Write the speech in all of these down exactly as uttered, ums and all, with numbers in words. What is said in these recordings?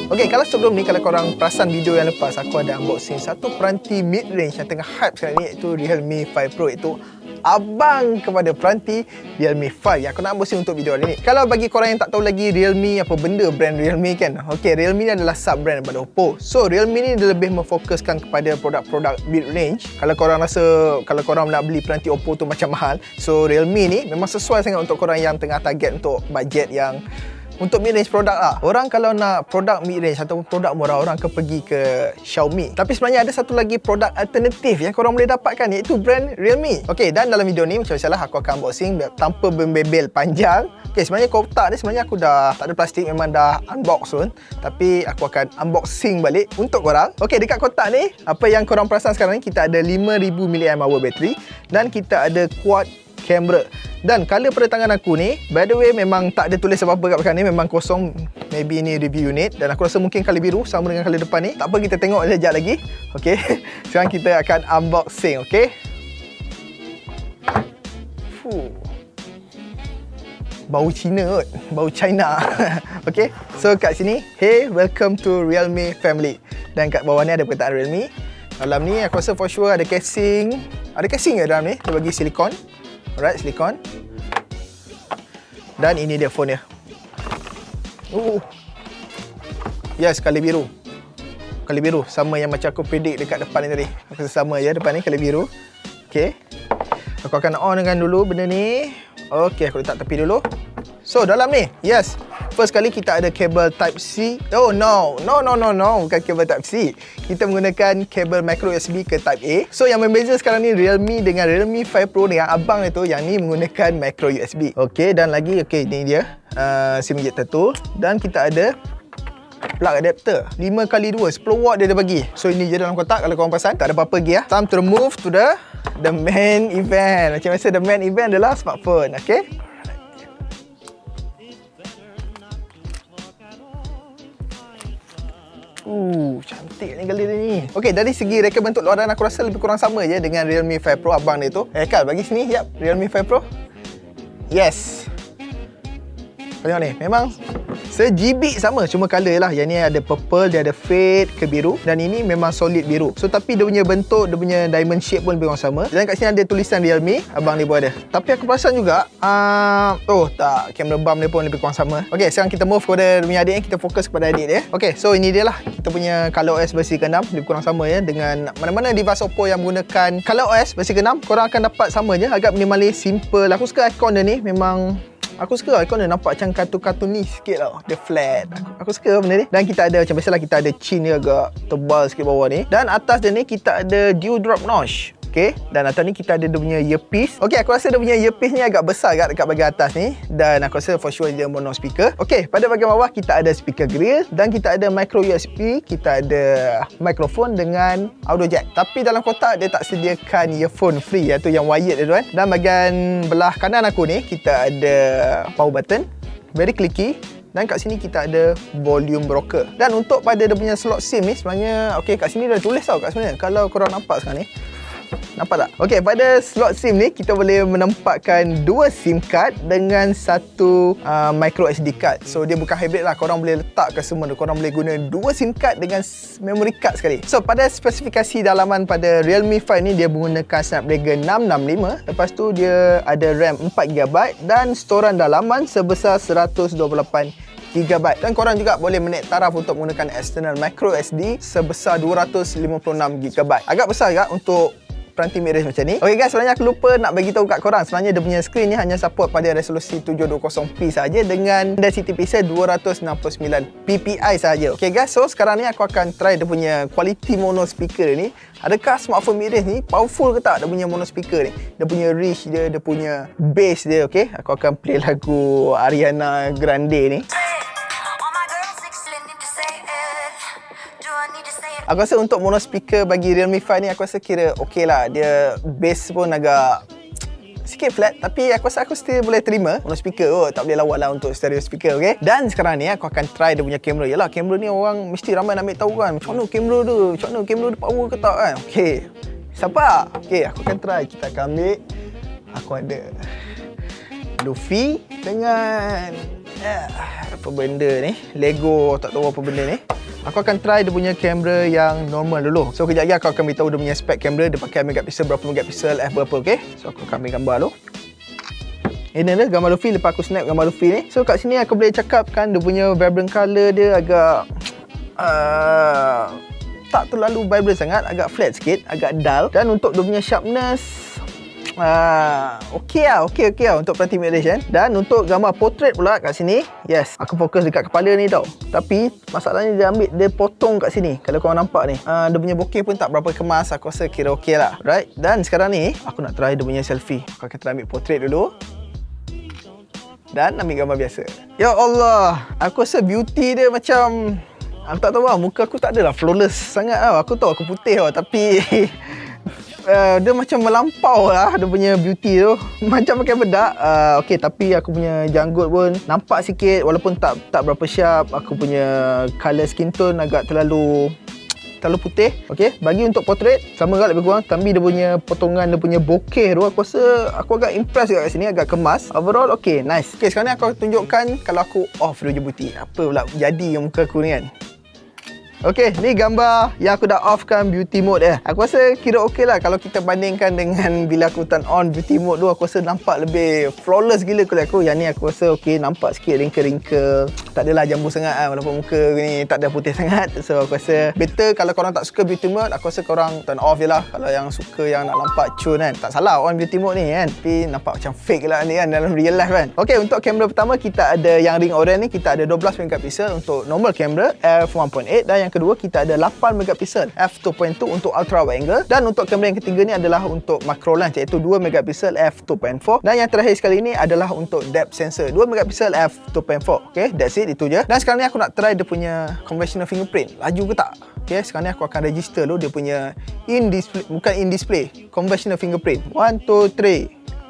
Okay, kalau sebelum ni, kalau korang perasan video yang lepas, aku ada unboxing satu peranti mid-range yang tengah hype sekarang ni, iaitu Realme five Pro. Itu abang kepada peranti Realme five yang aku nak unboxing untuk video hari ni. Kalau bagi korang yang tak tahu lagi Realme apa benda brand Realme kan, okay, Realme ni adalah sub brand daripada Oppo. So Realme ni dia lebih memfokuskan kepada produk-produk mid-range. Kalau korang rasa kalau korang nak beli peranti Oppo tu macam mahal, so Realme ni memang sesuai sangat untuk korang yang tengah target untuk bajet yang untuk mid-range produk lah. Orang kalau nak produk mid-range ataupun produk murah, orang akan pergi ke Xiaomi. Tapi sebenarnya ada satu lagi produk alternatif yang korang boleh dapatkan, iaitu brand Realme. Okay, dan dalam video ni macam biasalah aku akan unboxing tanpa membebel panjang. Okay, sebenarnya kotak ni sebenarnya aku dah tak ada plastik, memang dah unbox pun. Tapi aku akan unboxing balik untuk korang. Okay, dekat kotak ni, apa yang korang perasan sekarang ni, kita ada lima ribu miliampere hour bateri dan kita ada quad kamera. Dan color pada tangan aku ni, by the way, memang tak ada tulis apa-apa kat belakang ni, memang kosong. Maybe ni review unit, dan aku rasa mungkin color biru sama dengan color depan ni. Tak apa, kita tengok sekejap lagi. Okay, sekarang kita akan unboxing. Okay, Fuh. Bau Cina kot, bau China. Okay, so kat sini, hey, welcome to Realme family. Dan kat bawah ni ada perkataan Realme. Dalam ni aku rasa for sure ada casing. Ada casing ke dalam ni? Dia bagi silikon. Alright, silikon. Dan ini dia phone dia. Uh. Yes, color biru. Color biru sama yang macam aku predict dekat depan ni tadi. Aku rasa sama je depan ni color biru. Okay, aku akan on dengan dulu benda ni. Okay, aku letak tepi dulu. So dalam ni, yes, first kali kita ada kabel Type C. Oh no, no no no no, bukan kabel Type C. Kita menggunakan kabel micro U S B ke Type A. So yang membeza sekarang ni Realme dengan Realme five Pro dengan abang itu, yang ni menggunakan micro U S B. Okey, dan lagi okey, ni dia uh, SIM injector tu. Dan kita ada plug adapter lima kali dua, sepuluh watt dia dah bagi. So ini je dalam kotak. Kalau korang perasan, tak ada apa-apa lagi lah. Time to move to the the main event. Macam biasa, the main event adalah smartphone. Okay, Uh, cantik ni kali ni. Okey, dari segi reka bentuk luaran aku rasa lebih kurang sama je dengan Realme five Pro abang dia tu. Eh Kal, bagi sini. Yap, Realme five Pro. Yes. Tengok ni, memang sejibik sama, cuma colour lah. Yang ni ada purple, dia ada fade ke biru, dan ini memang solid biru. So tapi dia punya bentuk, dia punya diamond shape pun lebih kurang sama. Dan kat sini ada tulisan Realme, abang dia pun ada. Tapi aku perasan juga uh, oh tak, kamera bump dia pun lebih kurang sama. Okay, sekarang kita move kepada dia punya adik, kita fokus kepada adik dia. Okay, so ini dia lah, kita punya ColorOS versi keenam, lebih kurang sama ya dengan mana-mana device Oppo yang menggunakan ColorOS versi keenam. Korang akan dapat sama je, agak minimalis, simple. Aku suka ikon dia ni, memang aku suka ikon dia, nampak macam kartun-kartun ni sikit tau. Dia flat. Aku, aku suka benda ni. Dan kita ada, macam biasalah, kita ada chin dia agak tebal sikit bawah ni. Dan atas dia ni kita ada dewdrop notch. Okay, dan atas ni kita ada dia punya earpiece. Okay, aku rasa dia punya earpiece ni agak besar agak dekat bahagian atas ni. Dan aku rasa for sure dia mono speaker. Okay, pada bahagian bawah kita ada speaker grill. Dan kita ada micro U S B. Kita ada mikrofon dengan audio jack. Tapi dalam kotak dia tak sediakan earphone free, iaitu yang wired dia tu kan. Dan bahagian belah kanan aku ni kita ada power button, very clicky. Dan kat sini kita ada volume rocker. Dan untuk pada dia punya slot SIM ni sebenarnya, okay, kat sini dah tulis tau kat sebenarnya. Kalau korang nampak sekarang ni, nampak tak? Okay, pada slot SIM ni kita boleh menempatkan dua SIM card dengan satu uh, micro S D card. So dia bukan hybrid lah, korang boleh letak ke semua. Korang boleh guna dua SIM card dengan memory card sekali. So pada spesifikasi dalaman pada Realme five ni, dia menggunakan Snapdragon enam enam lima. Lepas tu dia ada RAM empat gigabyte dan storan dalaman sebesar seratus dua puluh lapan gigabyte. Dan korang juga boleh menaik taraf untuk menggunakan external micro S D sebesar dua ratus lima puluh enam gigabyte. Agak besar juga untuk peranti mid-range macam ni. Okay guys, sebenarnya aku lupa nak bagi tahu kat korang, sebenarnya dia punya skrin ni hanya support pada resolusi tujuh dua puluh p saja dengan density pixel dua ratus enam puluh sembilan p p i saja. Okay guys, so sekarang ni aku akan try dia punya quality mono speaker ni. Adakah smartphone mid-range ni powerful ke tak dia punya mono speaker ni? Dia punya reach dia, dia punya bass dia. Okay, aku akan play lagu Ariana Grande ni. Aku rasa untuk mono speaker bagi Realme five ni, aku rasa kira okey lah. Dia bass pun agak sikit flat, tapi aku rasa aku still boleh terima mono speaker. Oh, tak boleh lawan lah untuk stereo speaker, okay? Dan sekarang ni aku akan try dia punya kamera. Yalah, kamera ni orang mesti ramai nak ambil tahu kan, macam mana kamera dia, macam mana kamera dia power ke tak kan? Okay, siapa? Okay, aku akan try. Kita akan ambil, aku ada Luffy dengan uh, apa benda ni, Lego, tak tahu apa benda ni. Aku akan try dia punya kamera yang normal dulu. So kejap lagi aku akan beritahu dia punya spek kamera, dia pakai megapixel berapa megapixel, f berapa, okey. So aku akan ambil gambar dulu. Ini dia gambar Luffy lepas aku snap gambar Luffy ni. So kat sini aku boleh cakap kan dia punya vibrant color dia agak uh, tak terlalu vibrant sangat, agak flat sikit, agak dull. Dan untuk dia punya sharpness Uh, okey lah, okey okey lah untuk peranti mid-range kan. Dan untuk gambar portrait pula kat sini, yes, aku fokus dekat kepala ni tau. Tapi masalahnya dia ambil, dia potong kat sini. Kalau korang nampak ni, uh, dia punya bokeh pun tak berapa kemas. Aku rasa kira okey lah, right? Dan sekarang ni aku nak try dia punya selfie. Aku akan try ambil portrait dulu dan ambil gambar biasa. Ya Allah, aku rasa beauty dia macam, aku tak tahu lah, muka aku tak adalah flawless sangat tau. Aku tahu aku putih tau, tapi Uh, dia macam melampau lah dia punya beauty tu. Macam pakai bedak. uh, Okay, tapi aku punya janggut pun nampak sikit. Walaupun tak tak berapa sharp. Aku punya colour skin tone agak terlalu terlalu putih. Okay, bagi untuk portrait sama juga lebih kurang. Tapi dia punya potongan, dia punya bokeh tu, aku rasa aku agak impress juga kat sini. Agak kemas. Overall okay, nice. Okay, sekarang ni aku tunjukkan kalau aku off dia punya beauty, apa pula jadi yang muka aku ni kan. Okay, ni gambar yang aku dah off kan beauty mode eh. Aku rasa kira okey lah kalau kita bandingkan dengan bila aku turn on beauty mode tu. Aku rasa nampak lebih flawless gila kulit aku. Yang ni aku rasa okey, nampak sikit wrinkle-wrinkle. Tak adalah jambu sangat lah, walaupun muka ni tak ada putih sangat. So aku rasa better kalau korang tak suka beauty mode, aku rasa korang turn off je lah. Kalau yang suka yang nak nampak cun kan, tak salah on beauty mode ni kan. Tapi nampak macam fake lah ni kan dalam real life kan. Okay, untuk kamera pertama kita ada yang ring orange ni, kita ada dua belas megapixel untuk normal camera f one point eight. Dan yang kedua kita ada lapan megapixel f two point two untuk ultra wide angle. Dan untuk kamera yang ketiga ni adalah untuk macro lens, iaitu dua megapixel f two point four. Dan yang terakhir sekali ni adalah untuk depth sensor dua megapixel f two point four. Okay, that's it, itu je. Dan sekarang ni aku nak try dia punya conventional fingerprint, laju ke tak. Okay, sekarang ni aku akan register dulu dia punya in display, bukan in display, conventional fingerprint. One, two, three.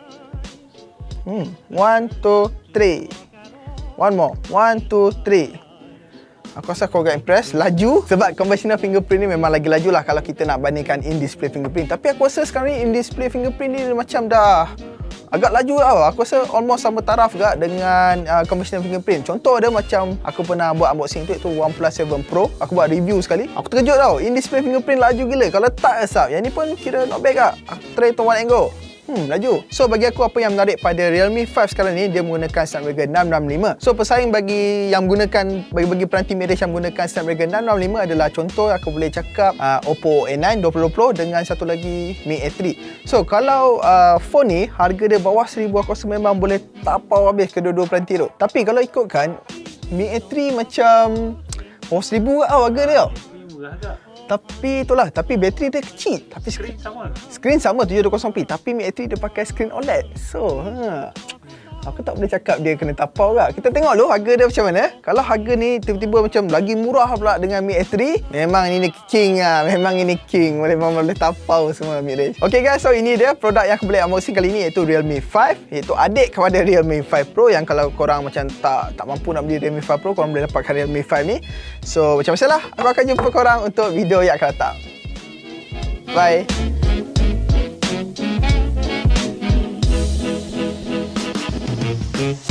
Hmm, one, two, three. One more. One, two, three. Aku rasa aku agak impress. Laju. Sebab conventional fingerprint ni memang lagi laju lah kalau kita nak bandingkan in-display fingerprint. Tapi aku rasa sekarang ni in-display fingerprint ni macam dah agak laju tau. Aku rasa almost sama taraf juga dengan uh, conventional fingerprint. Contoh dia macam aku pernah buat unboxing tu, iaitu OnePlus seven Pro. Aku buat review sekali. Aku terkejut tau. In-display fingerprint laju gila. Kalau tak asap, yang ni pun kira not bad kak. Aku try to one and go. Hmm, laju. So bagi aku apa yang menarik pada Realme five sekarang ni, dia menggunakan Snapdragon enam enam lima. So pesaing bagi yang menggunakan, bagi-bagi peranti mid-range yang menggunakan Snapdragon enam enam lima adalah, contoh aku boleh cakap uh, Oppo A nine dua puluh dua puluh dengan satu lagi Mi A three. So kalau uh, phone ni harga dia bawah seribu, aku rasa memang boleh tapau habis kedua-dua peranti tu. Tapi kalau ikutkan Mi A three macam bawah seribu tau harga dia tau. Murah agak. Tapi itulah, tapi bateri dia kecil. Tapi skrin sama. Skrin sama tujuh dua kosong p, tapi Mi A three dia pakai skrin O L E D. So, ha. Aku tak boleh cakap dia kena tapau ke. Kita tengok dulu harga dia macam mana. Kalau harga ni tiba-tiba macam lagi murah pula dengan Mi A three, memang ini king lah. Memang ini king. Boleh memang boleh tapau semua mid-range. Okay guys, so ini dia produk yang aku boleh unboxing kali ni, iaitu Realme five, iaitu adik kepada Realme five Pro. Yang kalau korang macam tak tak mampu nak beli Realme five Pro, korang boleh dapatkan Realme five ni. So macam biasalah, aku akan jumpa korang untuk video yang akan datang. Bye. Mm-hmm.